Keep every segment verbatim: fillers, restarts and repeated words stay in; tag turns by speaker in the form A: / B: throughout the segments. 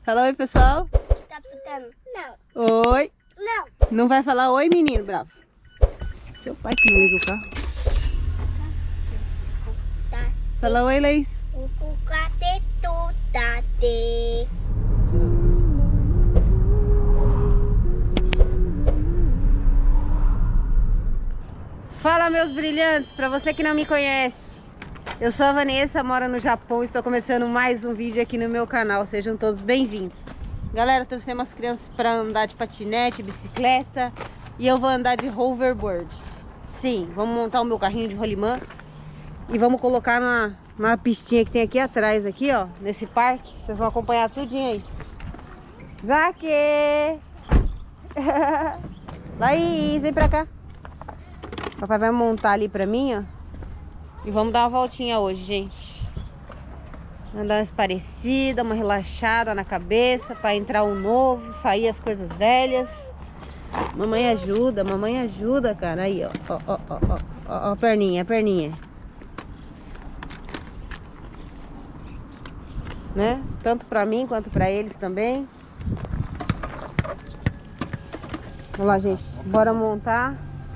A: Fala oi, pessoal.
B: Tá pintando? Não.
A: Oi.
B: Não.
A: Não vai falar oi, menino bravo? Seu pai que não liga o carro.
B: Tá.
A: Fala oi, Leis.
B: O cucate tutate.
A: Fala, meus brilhantes, pra você que não me conhece, eu sou a Vanessa, moro no Japão, estou começando mais um vídeo aqui no meu canal, sejam todos bem-vindos. Galera, trouxemos as crianças para andar de patinete, bicicleta, e eu vou andar de hoverboard. Sim, vamos montar o meu carrinho de rolimã e vamos colocar na, na pistinha que tem aqui atrás, aqui ó, nesse parque. Vocês vão acompanhar tudinho aí. Zaque! Laís, vem pra cá. Papai vai montar ali pra mim, ó. E vamos dar uma voltinha hoje, gente. Andar mais parecida, uma relaxada na cabeça, pra entrar o novo, sair as coisas velhas. Mamãe ajuda, mamãe ajuda, cara. Aí, ó, ó, ó, ó, ó, ó, ó, perninha, perninha. Né? Tanto pra mim quanto pra eles também. Vamos lá, gente. Bora montar.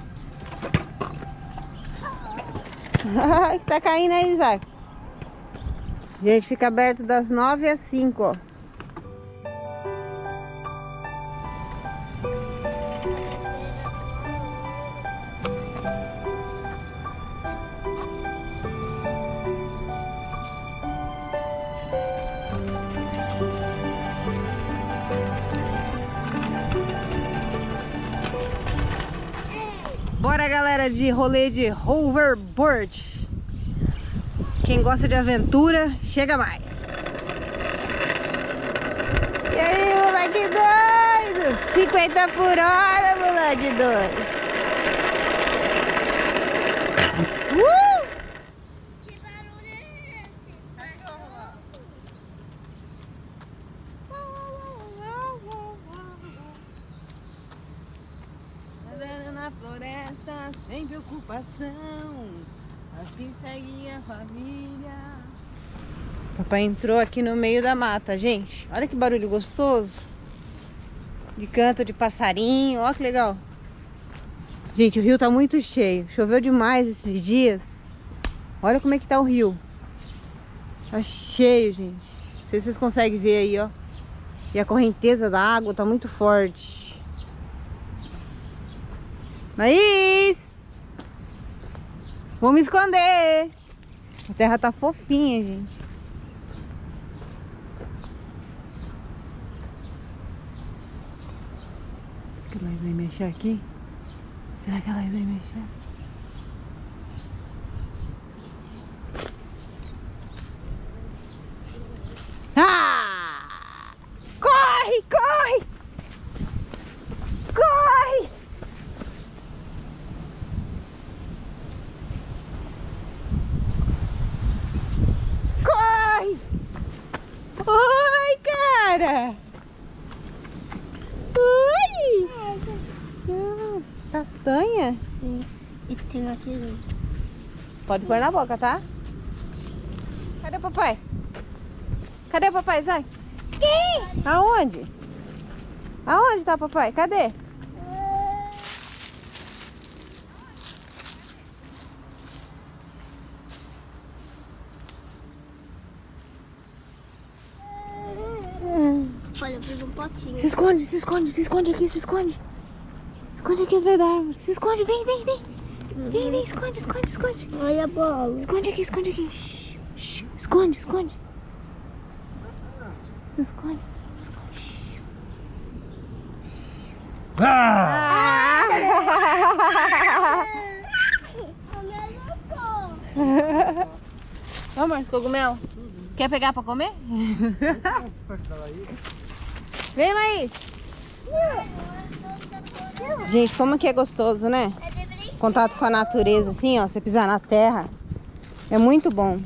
A: Ai, tá caindo aí, Isaac. Gente, fica aberto das nove às cinco, ó. Bora, galera, de rolê de hoverboard. Quem gosta de aventura, chega mais. E aí, moleque doido? cinquenta por hora, moleque doido. Uh!
B: Que barulho é esse?
A: Cachorro lá. Andando na floresta sem preocupação, assim segue a família. Papai entrou aqui no meio da mata, gente. Olha que barulho gostoso. De canto de passarinho, olha que legal. Gente, o rio tá muito cheio. Choveu demais esses dias. Olha como é que tá o rio. Tá cheio, gente. Não sei se vocês conseguem ver aí, ó. E a correnteza da água tá muito forte. Laís! Vou me esconder. A terra tá fofinha, gente. Será que a Laís vai mexer aqui? Será que a Laís vai mexer? Ah! Corre, corre! Corre! Corre! Oi, cara! Oi! Ah, castanha?
B: Sim. E tem aqui.
A: Pode pôr na boca, tá? Cadê o papai? Cadê o papai, Zay?
B: Sim!
A: Aonde? Aonde tá o papai? Cadê?
B: Olha, eu fiz um potinho.
A: Se esconde, se esconde, se esconde aqui, se esconde. Esconde aqui atrás da árvore. Se esconde, vem, vem, vem. Vem, vem, esconde, esconde, esconde.
B: Olha a bola.
A: Esconde aqui, esconde aqui. Shhh, shhh. Esconde, esconde. Se esconde. Ah! Vamos, Marcos, cogumelo. Quer pegar pra comer? Vem, Maís. Gente, como que é gostoso, né? Contato com a natureza, assim, ó. Você pisar na terra. É muito bom.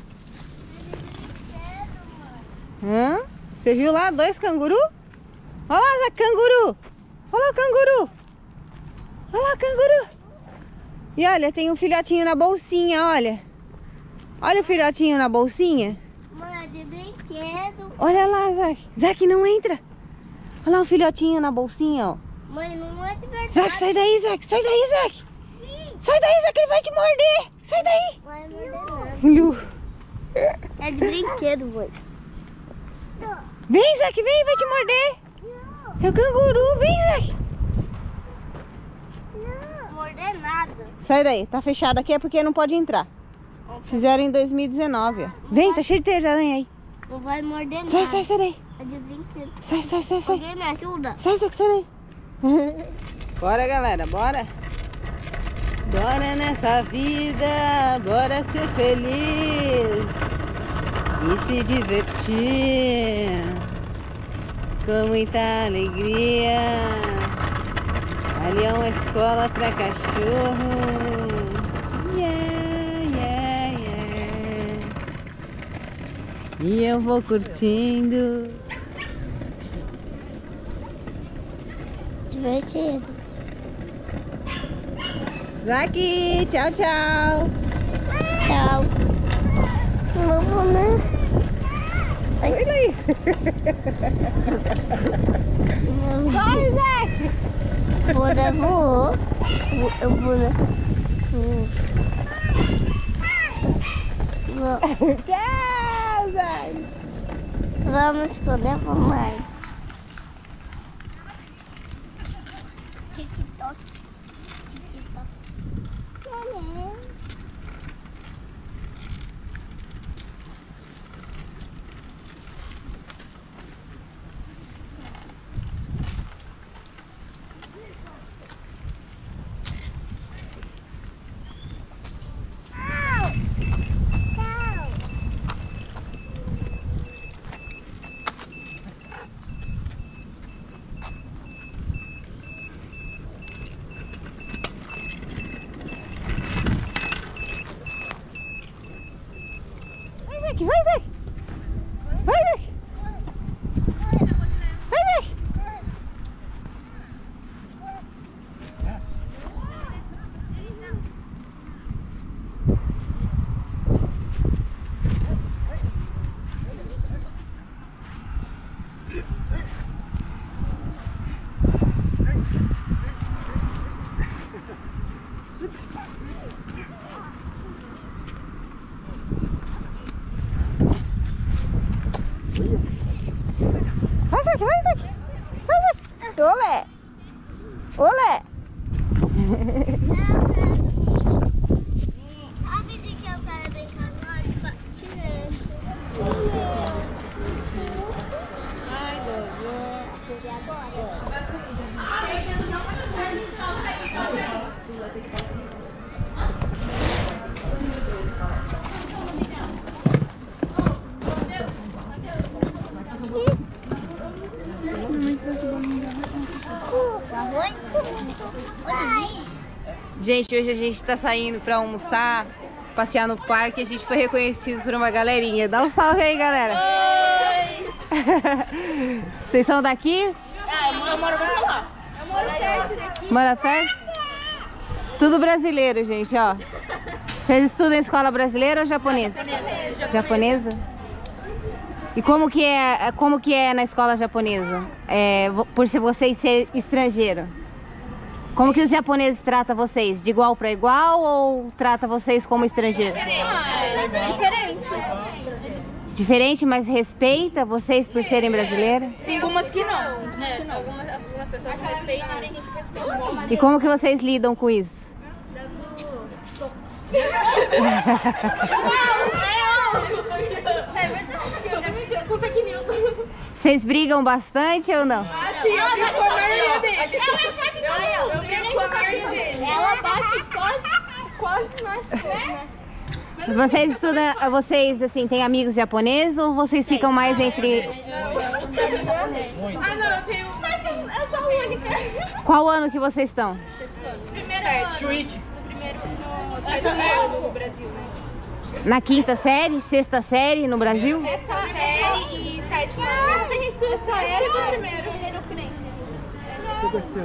A: Hã? Você viu lá dois canguru? Olha lá, Zé, canguru. Olha lá o canguru. Olha lá o canguru. E olha, tem um filhotinho na bolsinha, olha. Olha o filhotinho na bolsinha.
B: Mãe, é de brinquedo.
A: Olha lá, Zac. Zac, não entra. Olha lá o filhotinho na bolsinha, ó.
B: Mãe, não é de verdade.
A: Zac, sai daí, Zac. Sai daí, Zac. Sai daí, Zac, ele vai te morder. Sai daí.
B: Não é verdade.
A: Lu.
B: É de brinquedo, mãe.
A: Vem, Zac, vem, vai te morder. É o canguru, vem, Zac.
B: Não morder nada.
A: Sai daí, tá fechado aqui é porque não pode entrar. Fizeram em dois mil e dezenove, ó. Vem, tá cheio de teia de aranha aí.
B: Não vai morder nada.
A: Sai, sai, sai daí.
B: É de brinquedo.
A: Sai, sai, sai, sai.
B: Alguém me ajuda?
A: Sai, Zac, sai daí. Bora, galera, bora. Bora nessa vida, bora ser feliz e se divertir com muita alegria. Ali é uma escola pra cachorro. Yeah, yeah, yeah. E eu vou curtindo.
B: Divertido.
A: Zac, tchau, tchau.
B: Tchau. Não vou, né?
A: Oi, Laís. Vai, Zac.
B: Vou dar voo. Eu vou, né? Vou.
A: Tchau, Zac.
B: Vamos poder mamãe. TikTok. TikTok.
A: Vai, Zac. Vai, Zac. Vai, Zac. Vai, Zac, vai, Zac. Vai, Zac. Olé. Olé.
B: Sabe de que eu quero brincar agora? De patinete.
A: Ai, Dodô.
B: Acho que é agora.
A: Gente, hoje a gente tá saindo pra almoçar, passear no parque. A gente foi reconhecido por uma galerinha. Dá um salve aí, galera. Oi! Vocês são daqui?
C: Ah, eu moro pra lá. Eu moro perto daqui.
A: Mora perto? Tudo brasileiro, gente, ó. Vocês estudam em escola brasileira ou japonesa?
C: Japonesa.
A: Japonesa? E como que é, como que é na escola japonesa? É, vo- por ser vocês ser estrangeiro? Como que os japoneses tratam vocês? De igual para igual ou trata vocês como estrangeiro?
C: Ah, é diferente.
A: Diferente, mas respeita vocês por serem brasileiras?
C: Tem algumas que não. É, algumas, algumas pessoas não respeitam e tem gente que respeita.
A: E como que vocês lidam com isso?
C: É verdade. Eu tô pequenino.
A: Vocês brigam bastante ou não?
C: Ah, sim, eu brigo com a maioria dele. Eu brigo com a maioria dele. Ela bate quase, quase nós todos, né?
A: Vocês estudam, vocês assim, têm amigos japoneses ou vocês ficam mais entre...
C: Ah, não, eu tenho... Eu sou a única.
A: Qual ano que vocês estão?
C: Primeiro ano. No primeiro, no sétimo no Brasil, né?
A: Na quinta série, sexta série no Brasil?
C: Essa série e sétima. Eu sou ele do primeiro. Primeiro Firenze.
D: O que aconteceu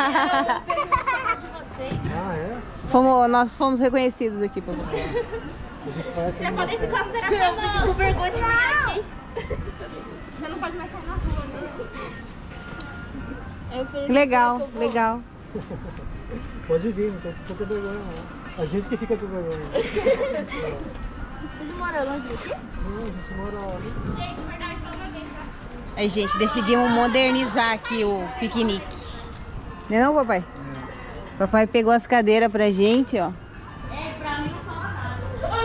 D: aqui?
A: Fomos, nós fomos reconhecidos aqui. Por
C: Já podem ficar fotografando com vergonha de mim aqui. Você não pode mais sair na rua, né?
A: Legal, legal.
D: Pode vir, não tô com vergonha não. A gente que fica com vergonha.
C: Vocês moram longe daqui?
D: Não, a gente mora ali.
C: Gente, verdade, só uma vez, tá?
A: Aí, gente, decidimos modernizar aqui o piquenique. Não é não, papai?
D: É.
A: Papai pegou as cadeiras pra gente, ó.
C: É, pra mim não fala nada.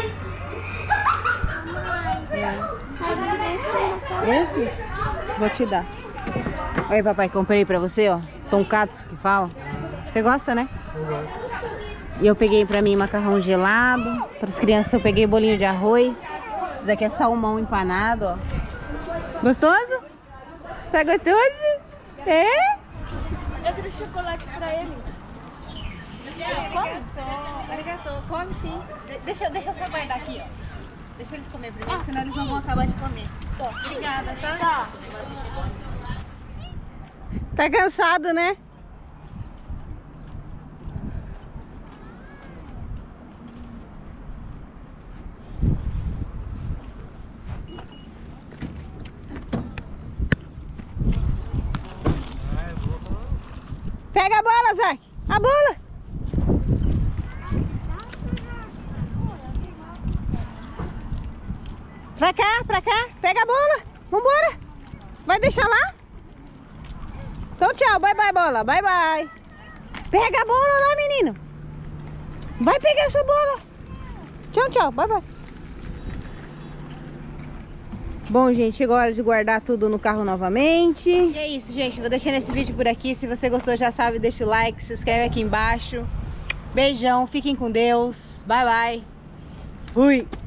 A: Esse? Vou te dar. Aí, papai, comprei pra você, ó. Tonkatos que fala. Você gosta, né?
D: Eu gosto.
A: E eu peguei pra mim macarrão gelado. Para as crianças eu peguei bolinho de arroz. Isso daqui é salmão empanado, ó. Gostoso? Tá gostoso? É?
C: Eu trouxe chocolate pra eles.
A: Arigatou, arigatou. Come sim. Deixa, deixa eu só guardar aqui, ó. Deixa eles comer primeiro, senão eles não vão acabar de comer. Obrigada, tá?
C: Tá.
A: Tá cansado, né? Pega a bola, Zac. A bola. Pra cá, pra cá. Pega a bola. Vambora. Vai deixar lá? Então tchau. Bye, bye, bola. Bye, bye. Pega a bola lá, menino. Vai pegar a sua bola. Tchau, tchau. Bye, bye. Bom, gente, chegou a hora de guardar tudo no carro novamente. E é isso, gente. Vou deixando esse vídeo por aqui. Se você gostou, já sabe, deixa o like, se inscreve aqui embaixo. Beijão, fiquem com Deus. Bye, bye. Fui.